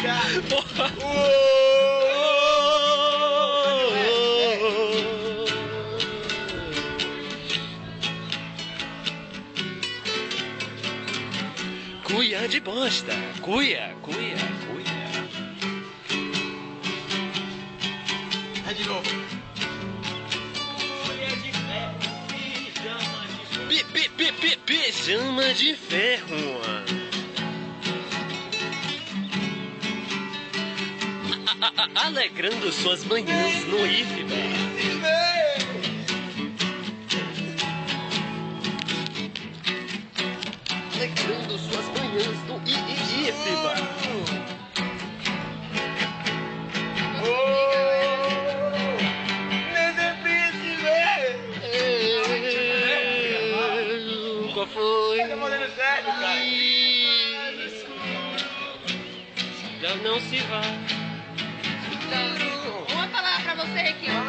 Porra. Cuia de bosta. Cuia. Vai de novo. Pijama de ferro. Alegrando suas manhãs no IFBA. Alegrando suas manhãs no IFBA. Qual foi? Tá fazendo certo, cara. Já não se vai. Uma palavra pra você aqui, ó.